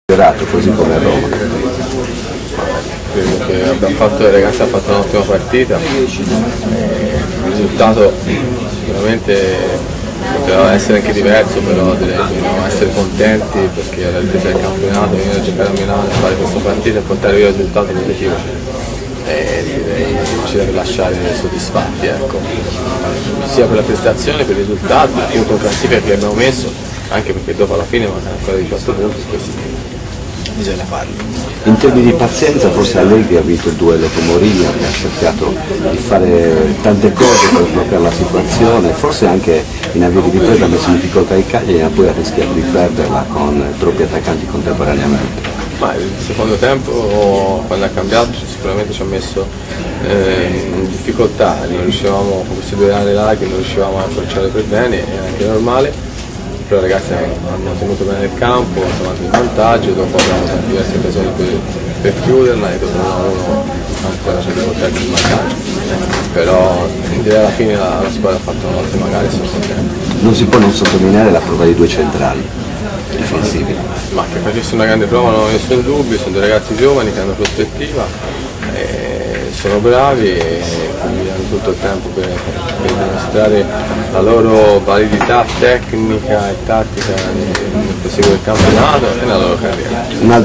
così come a Roma. Credo che il ragazzi ha fatto un'ottima partita, il risultato sicuramente poteva essere anche diverso, però direi che dobbiamo essere contenti perché alla ripresa del campionato venire a giocare a Milano, fare questa partita e portare via il risultato positivo e direi ci deve lasciare soddisfatti, ecco, sia per la prestazione, per i risultati, il punto in classifica che abbiamo messo, anche perché dopo alla fine mancano ancora 18 punti, questi bisogna farli. In termini di pazienza forse Allegri ha vinto il duello con Mourinho, che ha cercato di fare tante cose per sbloccare la situazione, forse anche in avvio di ripresa ha messo in difficoltà il Cagliari ma poi ha rischiato di perderla con troppi attaccanti contemporaneamente. Ma il secondo tempo, quando ha cambiato, sicuramente ci ha messo in difficoltà, non riuscivamo, con queste due aree larghe non riuscivamo a approcciare per bene, è anche normale, però i ragazzi hanno tenuto bene il campo, siamo andati in vantaggio, dopo abbiamo avuto diverse occasioni per chiuderla e dopo 1-1 ancora c'è difficoltà di smarcare. Però direi alla fine la squadra ha fatto un'ottima gara e sono contento. Non si può non sottolineare la prova di due centrali difensivi. Ma che facesse una grande prova non ho nessun dubbio, sono dei ragazzi giovani che hanno prospettiva, sono bravi e quindi hanno tutto il tempo per dimostrare la loro validità tecnica e tattica nel proseguo del campionato e nella loro carriera.